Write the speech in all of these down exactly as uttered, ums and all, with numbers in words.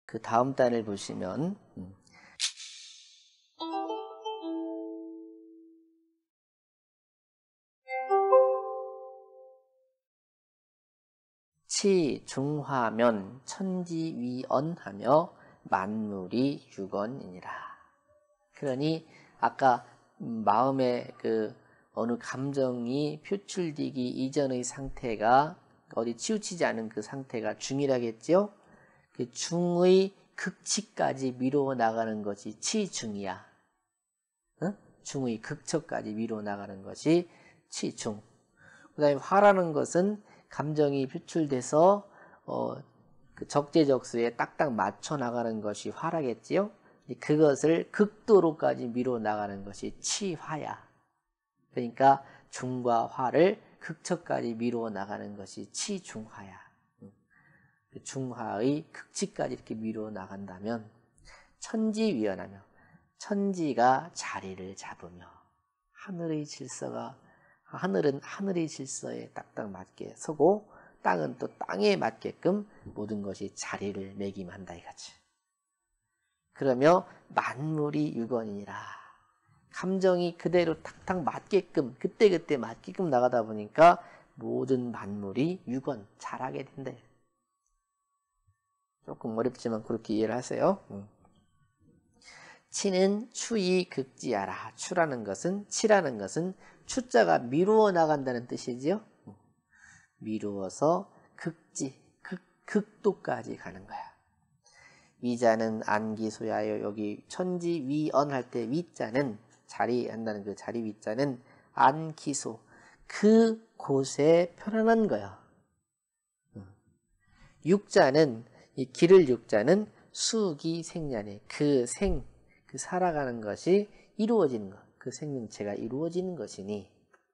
그 다음 단을 보시면 음. 치, 중화면, 천지위언하며 만물이 유건이니라. 그러니 아까 마음의 그 어느 감정이 표출되기 이전의 상태가 어디 치우치지 않은 그 상태가 중이라겠죠? 그 중의 극치까지 미루어 나가는 것이 치중이야. 응? 중의 극처까지 미루어 나가는 것이 치중. 그 다음에 화라는 것은 감정이 표출돼서 어, 그 적재적소에 딱딱 맞춰 나가는 것이 화라겠지요. 그것을 극도로까지 미루어 나가는 것이 치화야. 그러니까 중과 화를 극처까지 미루어 나가는 것이 치중화야. 중화의 극치까지 이렇게 미루어 나간다면 천지위헌하며 천지가 자리를 잡으며 하늘의 질서가 하늘은 하늘의 질서에 딱딱 맞게 서고 땅은 또 땅에 맞게끔 모든 것이 자리를 매김한다 이거지. 그러며 만물이 유건이니라. 감정이 그대로 탁탁 맞게끔 그때그때 맞게끔 나가다 보니까 모든 만물이 유건 잘하게 된다. 조금 어렵지만 그렇게 이해를 하세요. 치는 추이 극지하라. 추라는 것은 치라는 것은 추자가 미루어 나간다는 뜻이지요. 미루어서 극지, 극, 극도까지 가는 거야. 위자는 안기소야요. 여기 천지위언 할 때 위자는 자리한다는 그 자리 위자는 안기소. 그 곳에 편안한 거야. 육자는 이 기를 육자는 수기 생년에 그 생, 그 살아가는 것이 이루어지는 것. 그 생명체가 이루어지는 것이니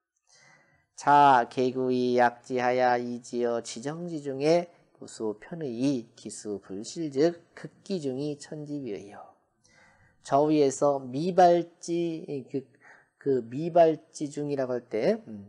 자 개구이 약지하야 이지어 지정지중에 부수 편의 기수 불실즉 극기중이 천지위의요. 저 위에서 미발지 그, 그 미발지중이라고 할 때 음,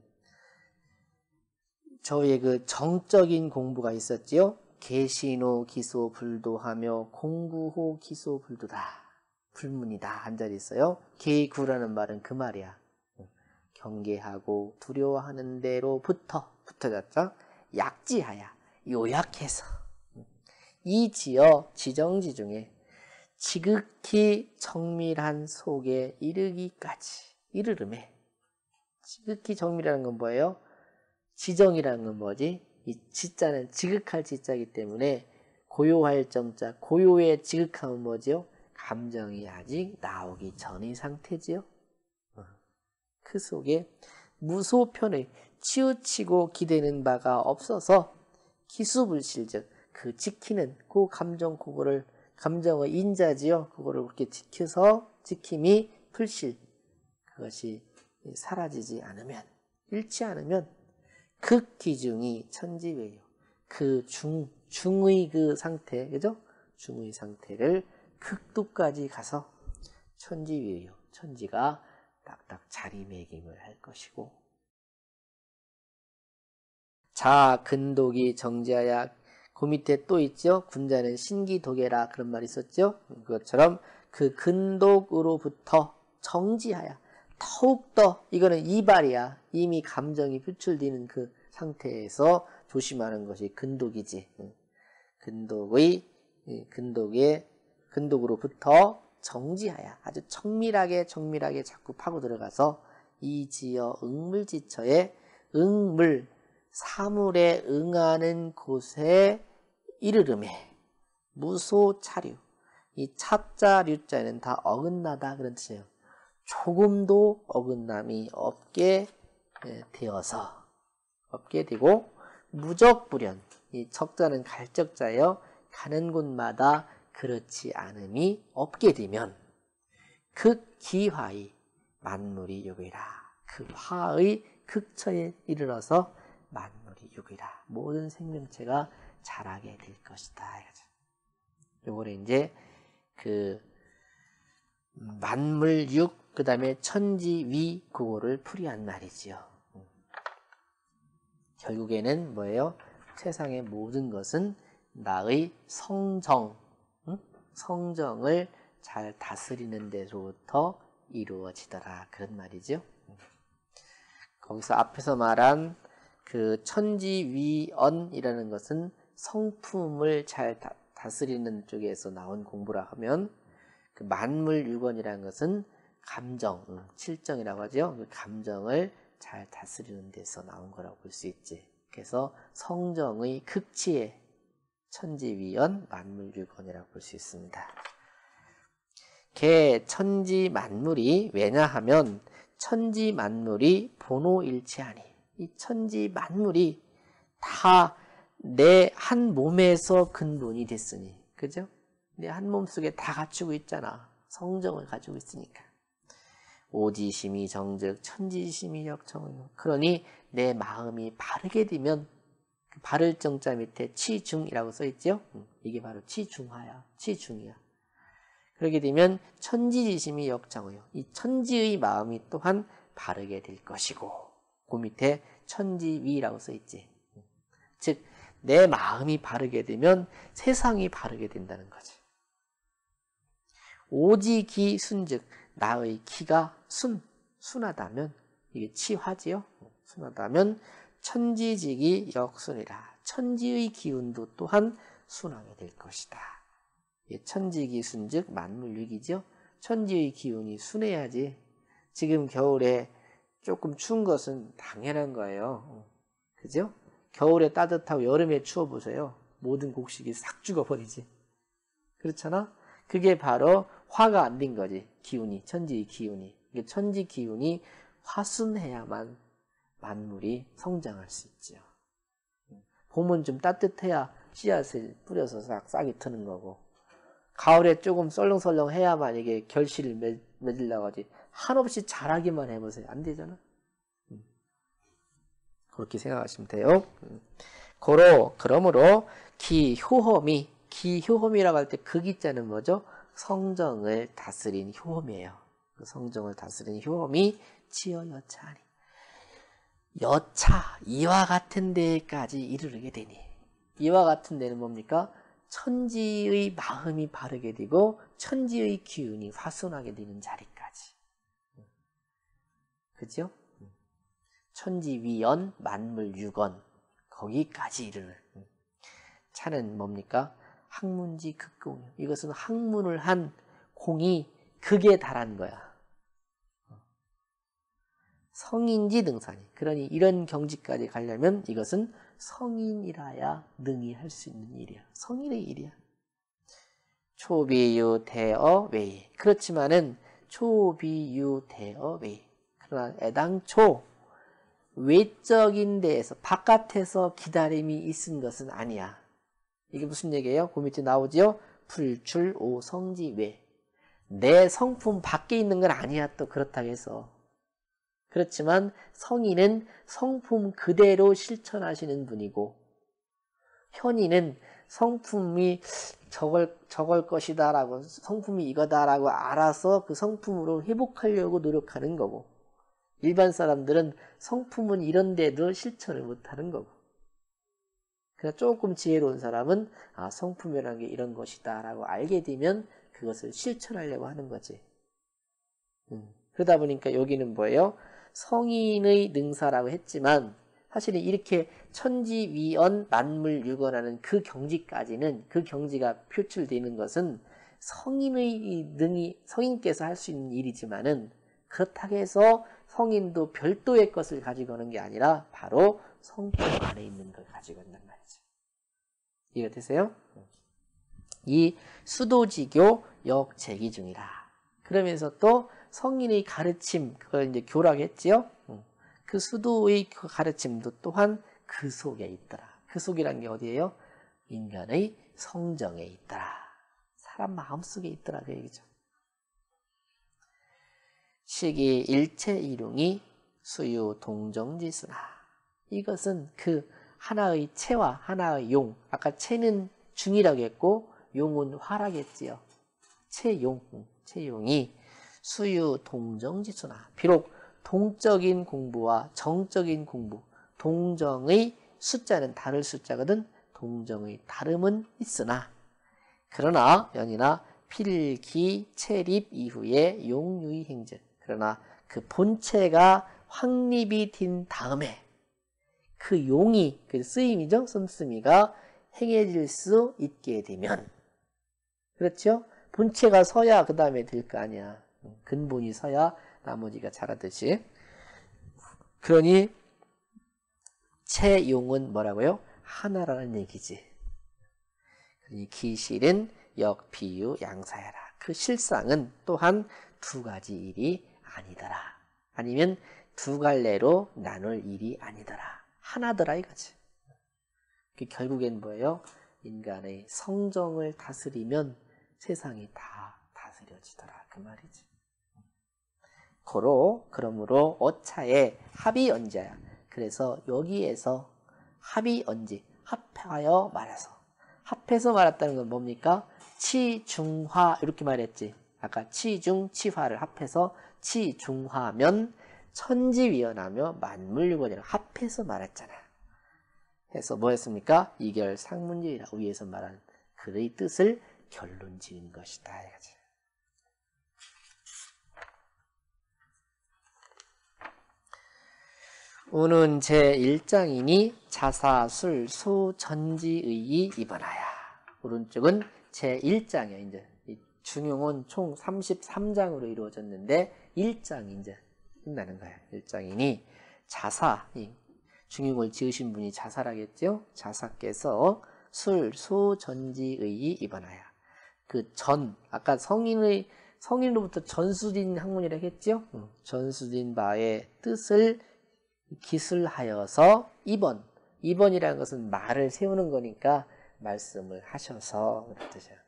저 위에 그 정적인 공부가 있었지요. 계신호 기소 불도하며 공구호 기소 불도다. 불문이다. 한 자리 있어요. 계구라는 말은 그 말이야. 경계하고 두려워하는 대로부터 붙어졌죠. 약지하야. 요약해서 이 지어 지정지중에 지극히 정밀한 속에 이르기까지 이르름에 지극히 정밀한 건 뭐예요? 지정이라는 건 뭐지? 이 지자는 지극할 지자이기 때문에 고요할 정자, 고요의 지극함은 뭐지요? 감정이 아직 나오기 전의 상태지요. 그 속에 무소편의 치우치고 기대는 바가 없어서 기수불실즉 그 지키는 그 감정 그거를 감정의 인자지요. 그거를 그렇게 지켜서 지킴이 불실 그것이 사라지지 않으면 잃지 않으면 극기중이 천지외요. 그 중, 중의 그 상태, 그죠? 중의 상태를 극도까지 가서 천지외요. 천지가 딱딱 자리매김을 할 것이고. 자, 근독이 정지하야. 그 밑에 또 있죠? 군자는 신기독해라. 그런 말이 있었죠? 그것처럼 그 근독으로부터 정지하야. 더욱더 이거는 이발이야. 이미 감정이 표출되는 그 상태에서 조심하는 것이 근독이지. 근독의 근독의 근독으로부터 정지하야. 아주 정밀하게 정밀하게 자꾸 파고 들어가서 이지어 응물지처에 응물 사물에 응하는 곳에 이르름에 무소차류. 이 차자 류자는 다 어긋나다 그런 뜻이에요. 조금도 어긋남이 없게 되어서 없게 되고 무적불연 이 척자는 갈적자예요. 가는 곳마다 그렇지 않음이 없게 되면 극기화의 만물이 유기라. 그 화의 극처에 이르러서 만물이 유기라. 모든 생명체가 자라게 될 것이다. 요거는 이제 그 만물육 그 다음에 천지위 그거를 풀이한 말이지요. 결국에는 뭐예요? 세상의 모든 것은 나의 성정, 응? 성정을 잘 다스리는 데로부터 이루어지더라. 그런 말이죠. 거기서 앞에서 말한 그 천지위언이라는 것은 성품을 잘 다, 다스리는 쪽에서 나온 공부라 하면, 그 만물유건이라는 것은 감정, 칠정이라고 하죠. 그 감정을 잘 다스리는 데서 나온 거라고 볼 수 있지. 그래서 성정의 극치에 천지위언, 만물유건이라고 볼 수 있습니다. 개 천지만물이 왜냐하면 천지만물이 본호일체하니, 이 천지만물이 다 내 한 몸에서 근본이 됐으니, 그죠? 내 한 몸 속에 다 갖추고 있잖아. 성정을 가지고 있으니까. 오지심이 정즉 천지심이 역정이요. 그러니 내 마음이 바르게 되면, 그 바를 정자 밑에 치중이라고 써있죠? 이게 바로 치중하야, 치중이야. 그렇게 되면 천지지심이 역정이요. 이 천지의 마음이 또한 바르게 될 것이고, 그 밑에 천지위라고 써있지. 즉 내 마음이 바르게 되면 세상이 바르게 된다는 거지. 오지기 순즉 나의 기가 순, 순하다면, 이게 치화지요. 순하다면 천지직이 역순이라. 천지의 기운도 또한 순하게 될 것이다. 천지기 순즉 만물유기죠. 천지의 기운이 순해야지. 지금 겨울에 조금 추운 것은 당연한 거예요. 그죠? 겨울에 따뜻하고 여름에 추워보세요. 모든 곡식이 싹 죽어버리지. 그렇잖아? 그게 바로 화가 안 된 거지. 기운이, 천지의 기운이. 천지 기운이 화순해야만 만물이 성장할 수 있죠. 봄은 좀 따뜻해야 씨앗을 뿌려서 싹 싹이 트는 거고, 가을에 조금 썰렁썰렁 해야만 이게 결실을 맺, 맺으려고 하지. 한없이 자라기만 해보세요. 안 되잖아. 그렇게 생각하시면 돼요. 고로, 그러므로 기효험이, 기효험이라고 할 때 그 기자는 뭐죠? 성정을 다스린 효험이에요. 그 성정을 다스린 효험이 치여 여차하니, 여차, 이와 같은 데까지 이르게 되니, 이와 같은 데는 뭡니까? 천지의 마음이 바르게 되고 천지의 기운이 화순하게 되는 자리까지. 그죠? 천지위언, 만물유건, 거기까지 이르는. 차는 뭡니까? 학문지 극공이요. 이것은 학문을 한 공이 극에 달한 거야. 성인지 능사니. 그러니 이런 경지까지 가려면 이것은 성인이라야 능히 할 수 있는 일이야. 성인의 일이야. 초비유대어 외이. 그렇지만은 초비유대어 외이. 그러나 애당초 외적인 데에서, 바깥에서 기다림이 있은 것은 아니야. 이게 무슨 얘기예요? 그 밑에 나오지요? 불출오 성지외. 내 성품 밖에 있는 건 아니야. 또 그렇다고 해서. 그렇지만 성인은 성품 그대로 실천하시는 분이고, 현인은 성품이 저걸, 저걸 것이다라고, 성품이 이거다라고 알아서 그 성품으로 회복하려고 노력하는 거고, 일반 사람들은 성품은 이런데도 실천을 못하는 거고, 그냥 조금 지혜로운 사람은 아, 성품이라는 게 이런 것이다 라고 알게 되면 그것을 실천하려고 하는 거지. 음. 그러다 보니까 여기는 뭐예요? 성인의 능사라고 했지만 사실은 이렇게 천지위언 만물유건하는 그 경지까지는, 그 경지가 표출되는 것은 성인의 능이, 성인께서 할 수 있는 일이지만은, 그렇다고 해서 성인도 별도의 것을 가지고 오는 게 아니라 바로 성품 안에 있는 걸 가지고 온단 말이죠. 이해가 되세요? 이 수도지교 역제기 중이라. 그러면서 또 성인의 가르침, 그걸 이제 교라고 했지요? 그 수도의 그 가르침도 또한 그 속에 있더라. 그 속이란 게 어디예요? 인간의 성정에 있더라. 사람 마음속에 있더라. 그 얘기죠. 시기 일체이룡이 수유 동정지수나. 이것은 그 하나의 체와 하나의 용. 아까 체는 중이라고 했고 용은 화라겠지요. 체용, 체용이 수유 동정지수나. 비록 동적인 공부와 정적인 공부, 동정의 숫자는 다를 숫자거든. 동정의 다름은 있으나 그러나 연이나 필기 체립 이후에 용유의 행전. 그러나 그 본체가 확립이 된 다음에 그 용이, 그 쓰임이죠. 씀씀이가 행해질 수 있게 되면. 그렇죠? 본체가 서야 그 다음에 될 거 아니야. 근본이 서야 나머지가 자라듯이. 그러니 채용은 뭐라고요? 하나라는 얘기지. 그러니 기실은 역, 비유, 양사야라. 그 실상은 또한 두 가지 일이 아니더라. 아니면 두 갈래로 나눌 일이 아니더라. 하나더라 이거지. 결국엔 뭐예요? 인간의 성정을 다스리면 세상이 다 다스려지더라. 그 말이지. 고로 그러므로 어차의 합이 언제야. 그래서 여기에서 합이 언제? 합하여 말해서. 합해서 말했다는 건 뭡니까? 치중화 이렇게 말했지. 아까 치중, 치화를 합해서 치중화면 천지위원하며 만물유건이라고 합해서 말했잖아. 해서 뭐였습니까? 이결 상문제이라 위에서 말한 그의 뜻을 결론 지은 것이다. 이거지. 우는 제일 장이니 자사술 소전지의이 입원하야. 오른쪽은 제일 장이야. 이제 중용은 총 삼십삼 장으로 이루어졌는데 일 장이 이제 끝나는 거야. 일 장이니 자사, 중용을 지으신 분이 자사라겠죠? 자사께서 술 소전지의이 입원하야. 그 전, 아까 성인의 성인으로부터 전수된 학문이라 했죠? 전수된 바의 뜻을 기술하여서 입원. 입원이라는 것은 말을 세우는 거니까 말씀을 하셔서 그런 뜻이야.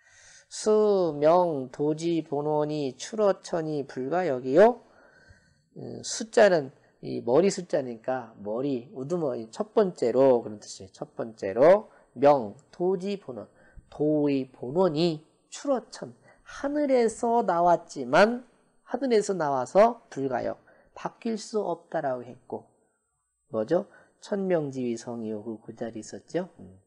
수명 도지 본원이 출어천이 불가역이요. 숫자는 이 머리 숫자니까 머리 우두머리 첫 번째로 그런 뜻이에요. 첫 번째로 명 도지 본원. 도의 본원이 출어천 하늘에서 나왔지만 하늘에서 나와서 불가역 바뀔 수 없다라고 했고 뭐죠? 천명지위성이요. 그, 그 자리 있었죠. 음.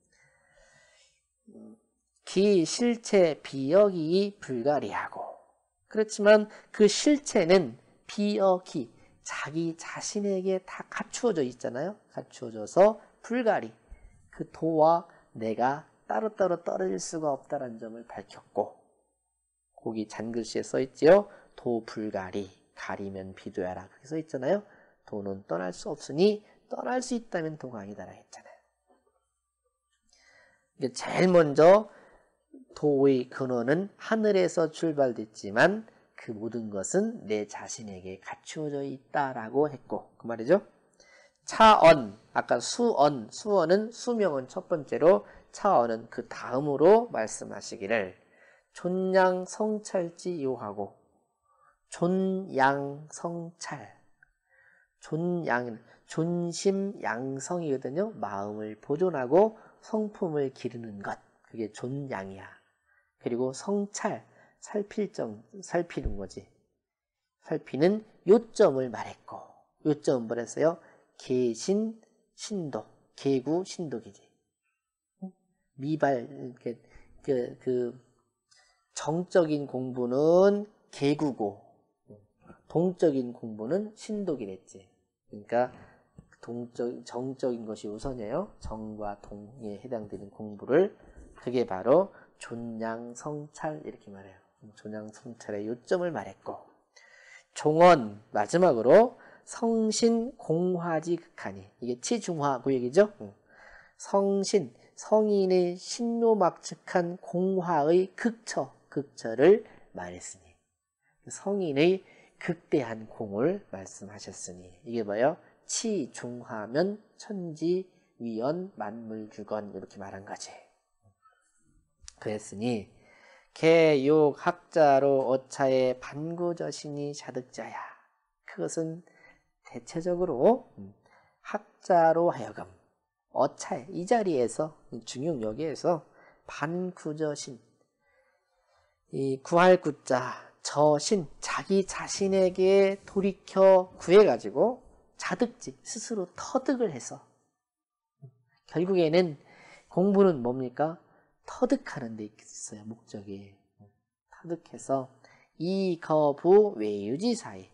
기 실체 비역이 불가리하고 그렇지만 그 실체는 비역이 자기 자신에게 다 갖추어져 있잖아요. 갖추어져서 불가리 그 도와 내가 따로따로 떨어질 수가 없다는 점을 밝혔고 거기 잔글씨에 써있지요. 도 불가리 가리면 비도야라 그렇게 써있잖아요. 도는 떠날 수 없으니 떠날 수 있다면 도가 아니다라 했잖아요. 제일 먼저 도의 근원은 하늘에서 출발됐지만 그 모든 것은 내 자신에게 갖추어져 있다라고 했고 그 말이죠. 차언 아까 수언 수언은 수명은 첫 번째로 차언은 그 다음으로 말씀하시기를 존양성찰지 요하고 존양성찰 존양 존심양성이거든요. 마음을 보존하고 성품을 기르는 것 그게 존양이야. 그리고 성찰 살필 점 살피는 거지. 살피는 요점을 말했고 요점은 뭐랬어요? 계신 신독 계구 신독이지. 미발 그, 그, 그 정적인 공부는 계구고 동적인 공부는 신독이랬지. 그러니까 동적 정적인 것이 우선이에요. 정과 동에 해당되는 공부를 그게 바로 존양성찰 이렇게 말해요. 존양성찰의 요점을 말했고 종언 마지막으로 성신공화지 극하니 이게 치중화 그 얘기죠. 성신 성인의 신노막측한 공화의 극처 극처를 말했으니 성인의 극대한 공을 말씀하셨으니 이게 뭐예요? 치중화면 천지위원 만물주건 이렇게 말한 거지. 그랬으니 개욕 학자로 어차의 반구저신이 자득자야. 그것은 대체적으로 학자로 하여금 어차에 이 자리에서 중용 여기에서 반구저신 이 구할 구자 저신 자기 자신에게 돌이켜 구해가지고 자득지 스스로 터득을 해서 결국에는 공부는 뭡니까? 터득하는 데 있어요. 목적이. 터득해서 이거부 외유지사에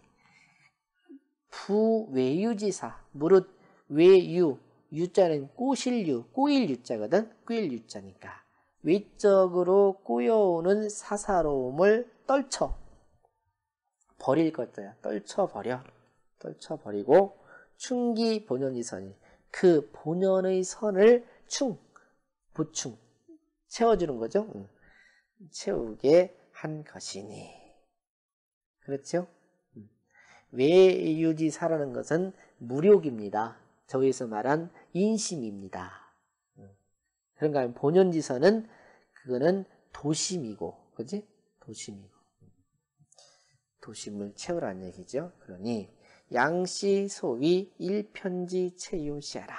부외유지사 무릇 외유 유자는 꼬실유 꼬일 유자거든. 꼬일 유자니까 외적으로 꼬여오는 사사로움을 떨쳐 버릴 것이야. 떨쳐버려. 떨쳐버리고 충기 본연의 선이 그 본연의 선을 충 보충 채워주는 거죠. 응. 채우게 한 것이니. 그렇죠? 응. 외유지사라는 것은 무력입니다. 저기서 말한 인심입니다. 응. 그런가 하면 본연지선은 그거는 도심이고, 그지? 도심이고. 도심을 채우라는 얘기죠. 그러니 양씨 소위 일편지 채유시하라.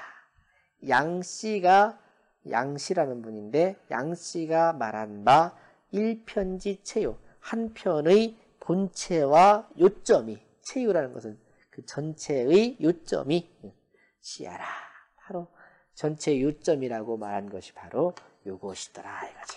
양씨가 양씨라는 분인데 양씨가 말한 바 일편지 채유 한 편의 본체와 요점이 채유라는 것은 그 전체의 요점이 시하라. 바로 전체 요점이라고 말한 것이 바로 요것이더라 이거지.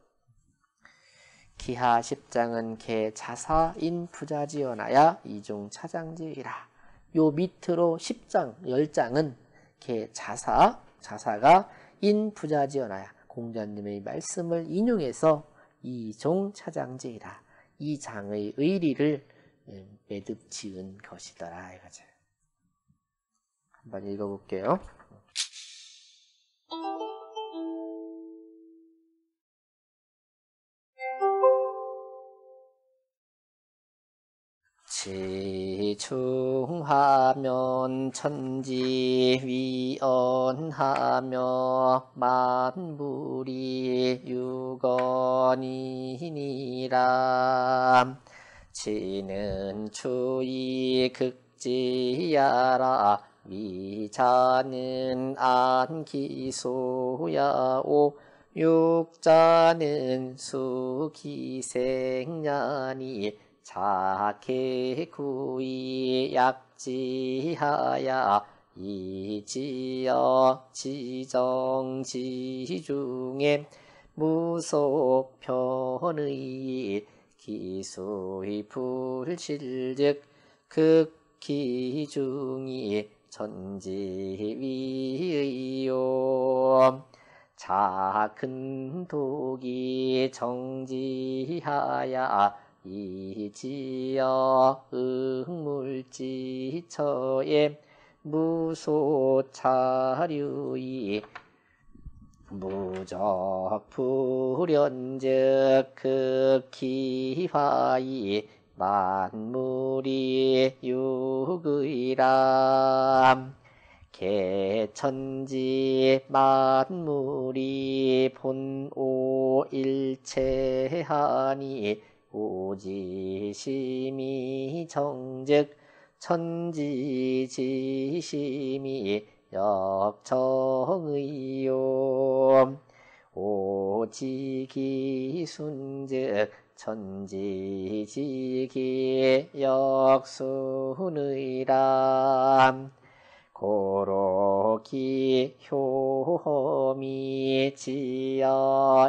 기하 십장은 개 자사인 부자지어나야 이중 차장지이라. 요 밑으로 십장, 열장은 개 자사, 자사가 인 부자지어나야 공자님의 말씀을 인용해서 이종 차장지이라. 이 장의 의리를 매듭 지은 것이더라 이거죠. 한번 읽어볼게요. 지중하면 천지위언하며 만물이 유건이니라. 지는 추이 극지야라. 미자는 안기소야오. 육자는 수기생냐니. 자케구이 약지하야 이지어 지정지중에 무속편의 기수의 불실즉 극기중이 천지위의요. 작은 독이 정지하야 이지어 응물지처에 무소차류이 무적불연즉 극기화이 만물이 육의람. 개천지 만물이 본오일체하니 오지심이 정즉 천지지심이 역정의요. 오지기순즉 천지지기 역순의람. 고로기 효험이 지어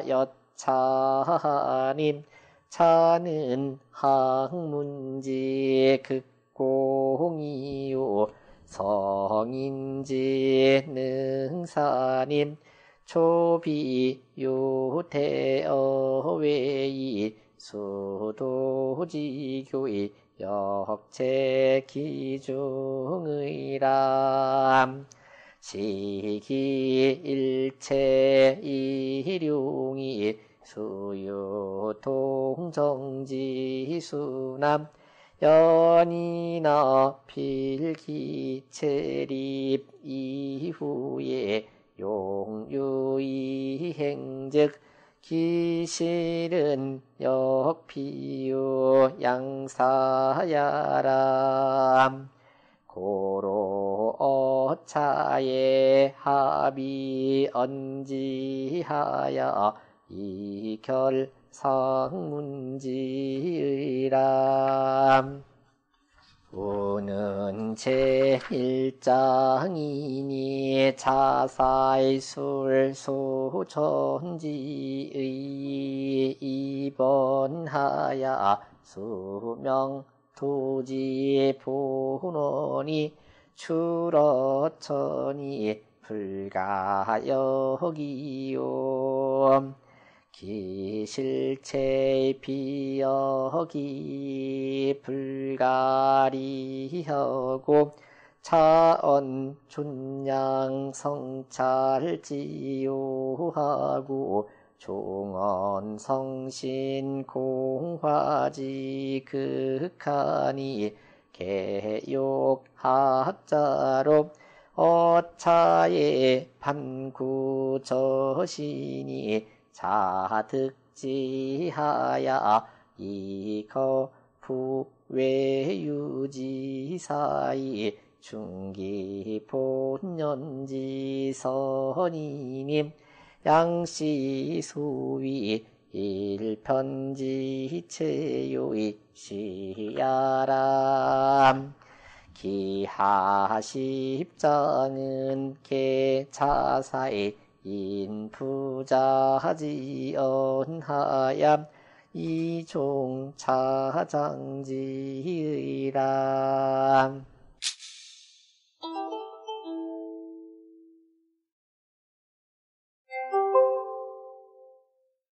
여차님. 차는 학문지 극공이요. 성인지 능사님. 초비요 대어웨이 수도지교의 역체기중의람. 시기일체 이룡이 수유통정지수남. 연이나 필기체립 이후에 용유이행즉 기실은 역피유 양사야람. 고로 어차에 합이 언지하여 이결상문지의람. 우는 제일장이니 자사이술소천지의 입원하야 수명 토지 본원이 추러천이 불가여기요 기실체 비여기 불가리하고 차언 준양 성찰지요하고 종언 성신 공화지 극하니 개욕학자로 어차의 반구저신이 자득지하야 이거 부외유지사이 중기본연지선이님 양시수위 일편지체요이 시야람 기하십자는 개차사의 인부자지언하얌 이종차장지의람